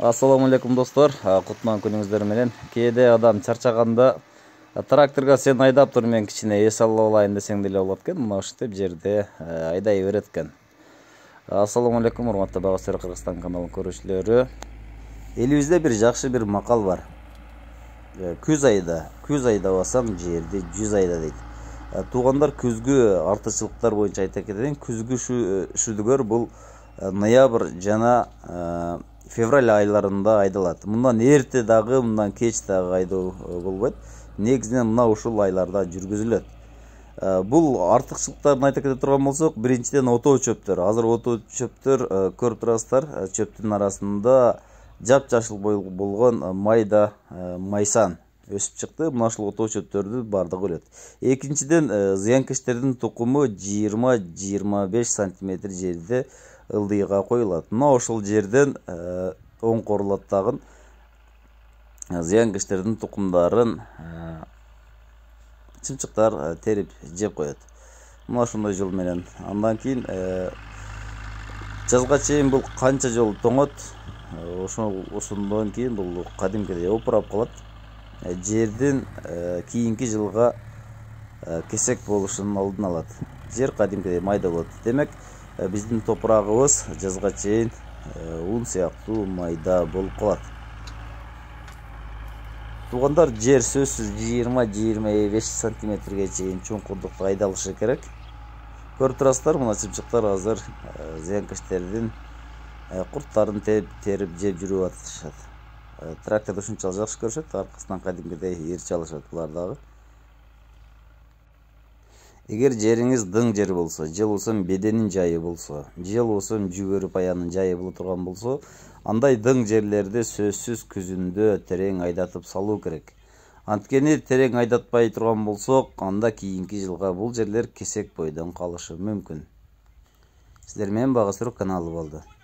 Ассаламу алейкум достор, кутман күнүңүздөр менен. Кээде адам чарчаганда тракторга сен айдап тур, мен кичине эс алып алайын десең деле болот экен. Мына ушинтип жерде айдай берет экен. Ассаламу алейкум, урматтуу Багасыр Кыргызстан каналынын көрүүчүлөрү. Элибизде бир жакшы бир макал бар. Күз айда басаң жерди 100 айда дейт. Туугандар күзгү артыкчылыктар боюнча айта кетейин. Күзгү шүдүгөр бул ноябрь жана февраль айларында айдалат. Мындан эрте дагы, мындан кеч дагы айдоо болбойт. Негизинен мына ушул айларда жүргүзүлөт. Бул артыкчылыктарын айта кете турган болсок, биринчиден отоо чөптөр. Азыр отоо чөптөр көрүп турасыздар, чөптүн арасында жапжашыл болгон майда майсан өсүп чыкты. Мына ушул отоо чөптөрдү бардыгы өлөт. Экинчиден, зыянкечтердин тукуму 20-25 сантиметр жерде ылдыйга коюлат. Мына ошол жерден оңкорулат дагы зыянкечтердин тукумдарын чымчыктар терип жеп коет. Мына ошондой жол менен. Андан кийин жазга чейин бул канча жол тоңот. Ошондон кийин бул кадимкидей опурап калат. Жердин кийинки жылга кесек болушунун алдын алат. Жер кадимкидей майда болот. Демек, биздин топурагыбыз жазга чейин ун сыяктуу майда болуп калат. Туугандар, жер сөзсүз 20-25 сантиметрге чейин чуңкурдукта айдалышы керек. Көрүп турасыздар, мына чымчыктар азыр зыянкечтердин курттарын терип жеп жүрүп атышат. Тракторду ушунчалык жакшы көрүшөт, аркасынан кадимкидей ээрчи алышат булар дагы. Эгер жериңиз дың жер болсо, же болбосо беденин жайы болсо, же болбосо жүгөрү паянын жайы боло турган болсо, андай дың жерлерди сөзсүз күзүндө терең айдатып салуу керек. Анткени терең айдатпай турган болсок, анда кийинки жылга бул жерлер кесек бойдон калышы мүмкүн. Сиздер менен Багасыр каналы болду.